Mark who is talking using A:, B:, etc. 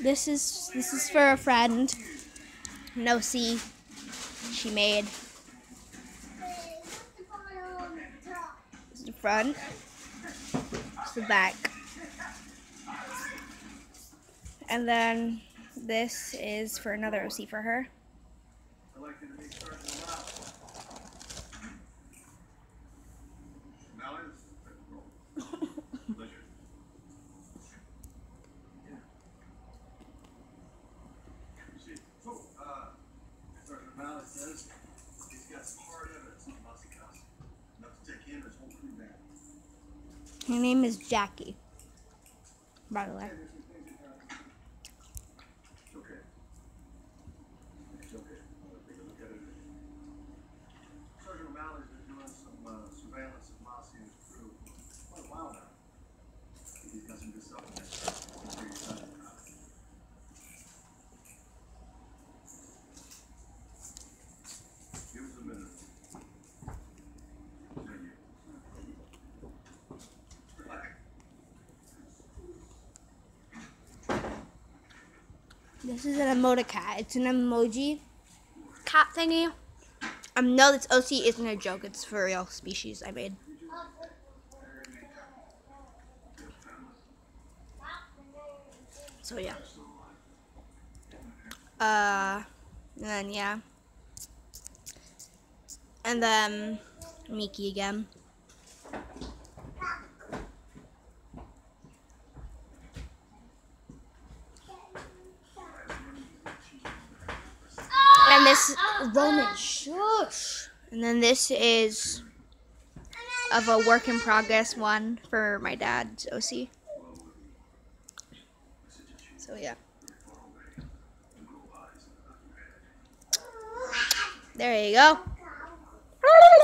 A: This is for a friend. No C. She made. This is the front. This is the back. And then this is for another OC for her. Her name is Jackie, by the way. This is an emoticat. It's an emoji cat thingy. No, this OC isn't a joke. It's for real species I made. So yeah. And then yeah. And then Miki again. And this Roman, shush. And then this is of a work in progress one for my dad's OC. So yeah. There you go.